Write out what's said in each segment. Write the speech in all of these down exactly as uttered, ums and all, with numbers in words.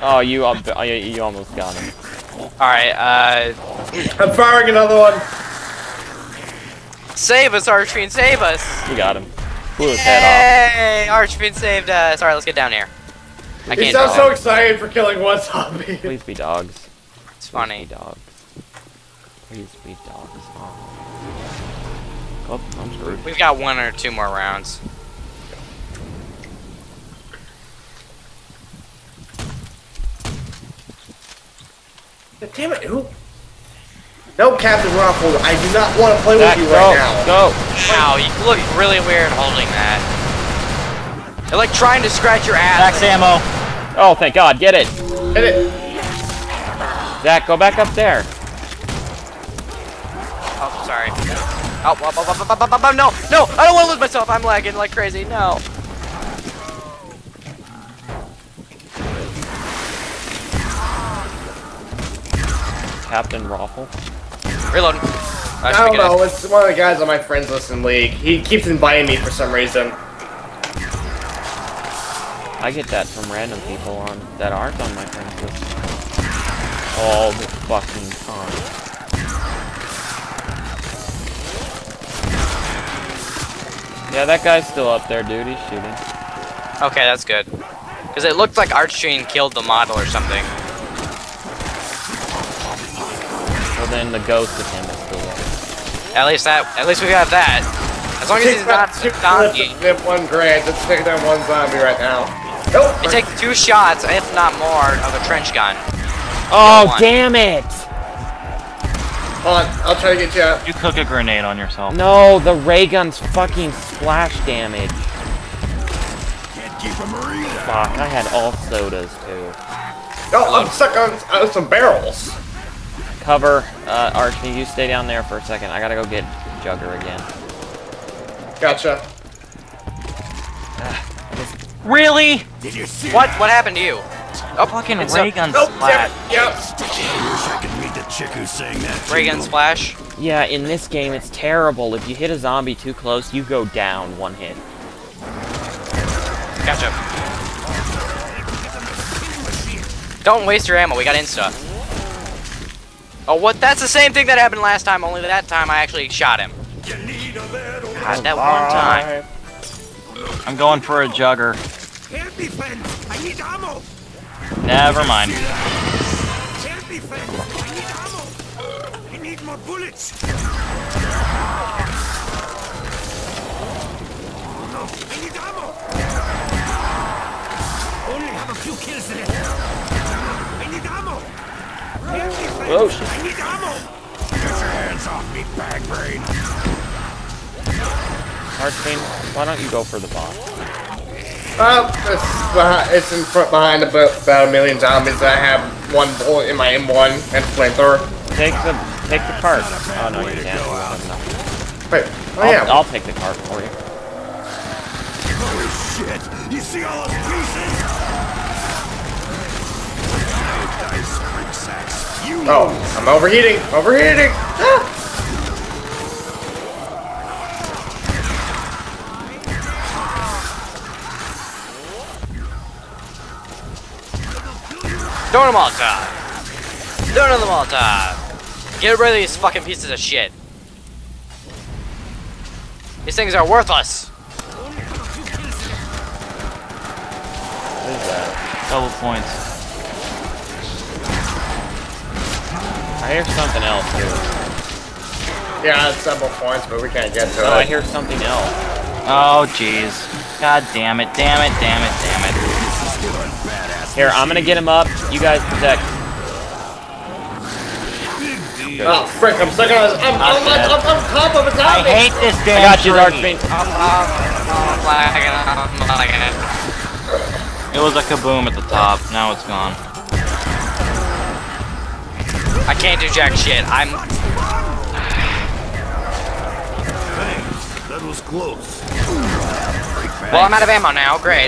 Oh, you, uh, you almost got him. Alright, uh... I'm firing another one! Save us, Archfiend, save us! You got him. Blew his head off. Hey, Archfiend saved us. Alright, let's get down here. I He can't sounds draw. so excited for killing one zombie. Please be dogs. It's funny. Please be dogs. Please be dogs. Oh, oh I'm screwed. We've got one or two more rounds. Damn it, who? No, Captain Ruffle, I do not want to play Zach, with you go, right now. Go! Wow, you look really weird holding that. They're like trying to scratch your ass. Max ammo. Oh, thank God, get it! Hit it. Zach, go back up there. Oh, sorry. Oh, oh, oh, oh, oh, oh, oh, oh, no, no, I don't want to lose myself. I'm lagging like crazy. No. Captain Raffle. Reloading. I don't know, it's one of the guys on my friends list in League. He keeps inviting me for some reason. I get that from random people on that aren't on my friends list. All the fucking time. Yeah, that guy's still up there, dude. He's shooting. Okay, that's good. Because it looked like Archfiend killed the model or something. Well, then the ghost of him is still there. At least that. At least we got that. As long as he's not zombie. Get one grand. Let's take down one zombie right now. Nope. You take two shots, if not more, of a trench gun. Oh, damn it! Hold on, I'll try to get you out. You cook a grenade on yourself. No, the ray gun's fucking splash damage. Fuck, I had all sodas too. No, I'm stuck on uh, some barrels. Cover, uh, Archie, you stay down there for a second. I gotta go get Jugger again. Gotcha. Really? Did you see What? What happened to you? Oh, fucking ray gun Nope, splash. yep. I wish I could meet the chick who's saying that. Ray gun splash. Yeah, in this game, it's terrible. If you hit a zombie too close, you go down one hit. Gotcha. Don't waste your ammo. We got insta. Oh, what? That's the same thing that happened last time. Only that time I actually shot him. God, that one time. I'm going for a jugger. Help me, friend. I need ammo. Never mind. Help me, friend. I need ammo. I need more bullets. No, I need ammo. Only have a few kills left. I need ammo. Help me, friend. Oh, shit. I need ammo. Get your hands off me, bag brain. Archie, why don't you go for the boss? Uh, it's, behind, it's in front behind about, about a million zombies. I have one bullet in my M one and flamethrower. Take the take the cart. Oh no, you can't. You won't have enough. Wait, oh I'll, yeah. I'll take the cart for you. Holy shit! You see all those pieces? Dice, freak sacks. You Oh, I'm overheating. Overheating. Ah! Throw them all top. Throw them all top. Get rid of these fucking pieces of shit. These things are worthless. What is that? Double points. I hear something else too. Yeah, it's several points, but we can't get to Oh, it. I hear something else. Oh, jeez. God damn it, damn it, damn it, damn it. Here, I'm gonna get him up. You guys protect. Oh, frick, I'm stuck on, I'm, I'm, I'm, I'm, I'm top of a I zombie! hate this I damn got you, tree. Archfiend. I'm, I'm, I'm lagging. I'm lagging. It was a kaboom at the top. Now it's gone. I can't do jack shit. I'm. That was close. Well, I'm out of ammo now. Great.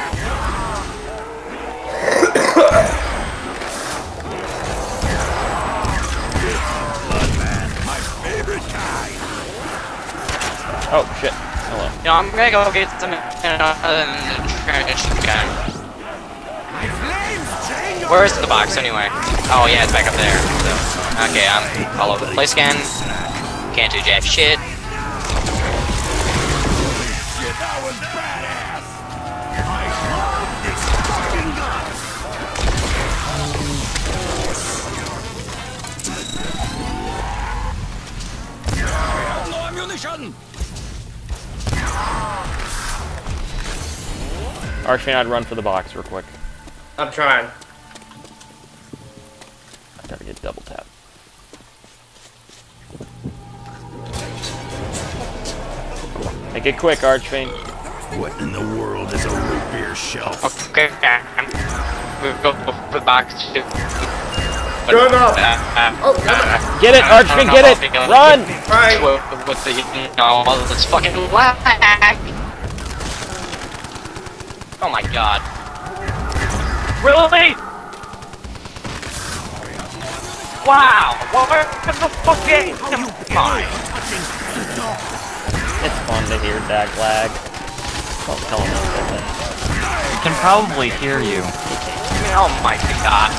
Bloodman, my favorite kind. Oh shit. Hello. You know, I'm gonna go get some uh, trench gun. My flames, Django! Where is the box anyway? Oh yeah, it's back up there. So, okay, I'm all over the place again. Can't do jack shit. That was badass! I love this fucking gun! No ammunition! Archfiend, I'd run for the box real quick. I'm trying. I gotta get double tap. Make it quick, Archfiend. What in the world is a root beer shelf? Okay, we'll go for the box too. Good enough. Uh, uh, Oh, damn it. Get it, Archfiend, get it! Run! Right. With, with the no, let's fucking lag. Oh my god. Really? Wow! What the fuck is mine? It's fun to hear Dak lag. Don't tell him that. He can probably hear you. Oh my god.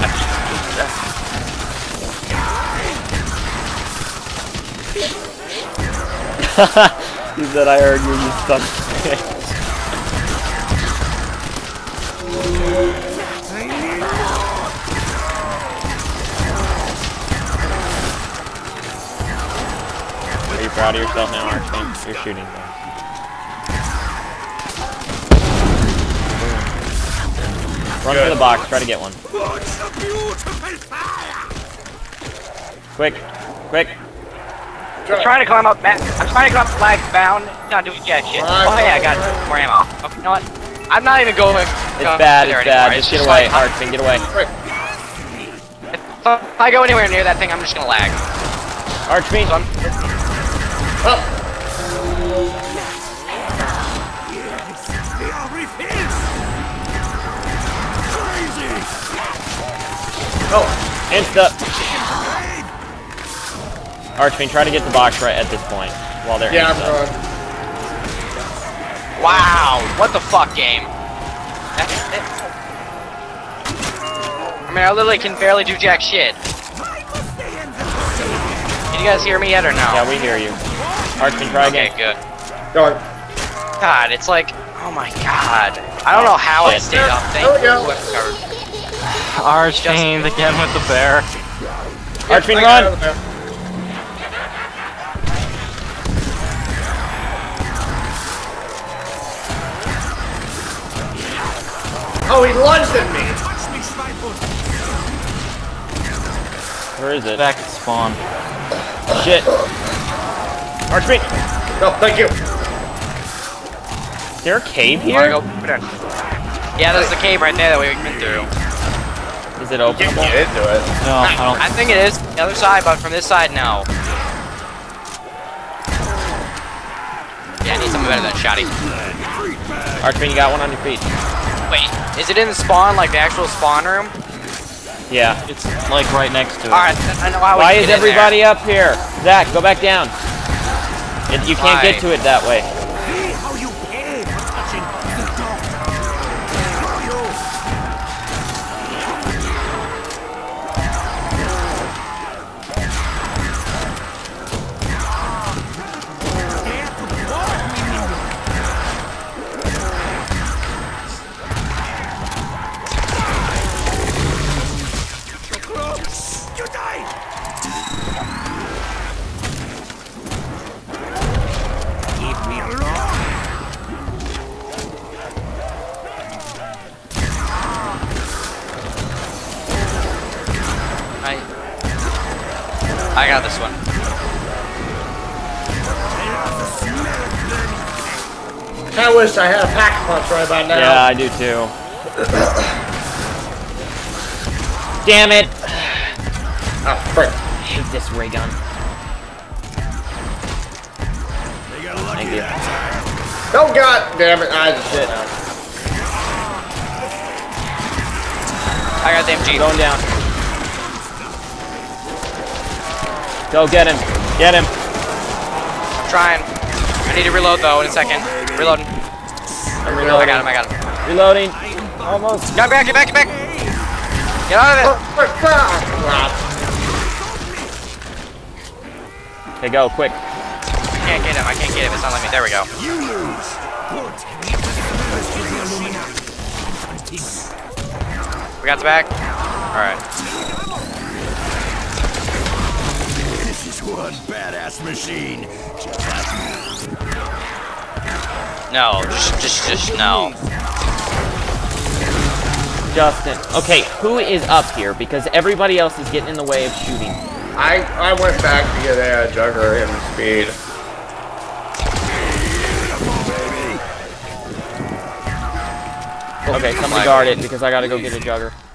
He said I heard you, you stuck. Are you proud of yourself now, Archfiend? You're shooting things. Run Good. for the box, try to get one. What's a beautiful fire? Quick, quick. I'm trying to climb up, Matt. I'm trying to climb up flag bound. Not doing jack shit. Oh yeah, I got more ammo. Okay, you know what? I'm not even going. It's bad, it's bad. Just get away, Archfiend, get away. If I go anywhere near that thing, I'm just gonna lag. Archfiend. So I'm, Oh, They are refills! Crazy! oh. Insta. Archfiend, try to get the box right at this point while they're Yeah, I'm insta. going. wow, what the fuck, game? That- that- I mean, I literally can barely do jack shit. Can you guys hear me yet or no? Yeah, we hear you. Archfiend, try Okay, again. good. Going. God, it's like, oh my god. I don't know how I Shit. stayed up. Thank There we go. you, whoever covered. Archfiend again with the bear. Archfiend, I got run! it, man. Oh, he lunged at me. Touch me, Sniper! Where is it? Back at spawn. Shit. Archfiend! No, thank you. Is there a cave Wanna here? go over there? Yeah, there's the cave right there that we've been through. Is it Get, openable? get into it. No, I don't. I think it is the other side, but from this side, no. Yeah, I need something better than Shotty. Archfiend, you got one on your feet. Wait, is it in the spawn, like the actual spawn room? Yeah. It's like right next to it. Alright, I know how we Why can is get in there. everybody up here? Zach, go back down. It, you can't Why? get to it that way. See how you pay for touching the dog! Screw you! Dare to walk me, minion! You die! Leave me alone! I, I got this one. I wish I had a pack punch right about now. Yeah, I do too. Damn it! Oh, frick. I hate this ray gun. They got lucky Thank you. that time. Oh, god damn it. I just did. I got the M G. Going down. Go get him. Get him. I'm trying. I need to reload though in a second. Reloading. I'm I reloading. got him, I got him. Reloading. Almost. Get back, get back, get back! Get out of it! Okay, go, quick. I can't get him, I can't get him, it's not letting me. There we go. You lose. Good. Rescue the Illuminati. We got the back? Alright. This is one badass machine. No, just, just, just, no. Justin. Okay, who is up here? Because everybody else is getting in the way of shooting. I I went back to get a jugger in speed. Okay, somebody guard it because I gotta go get a jugger.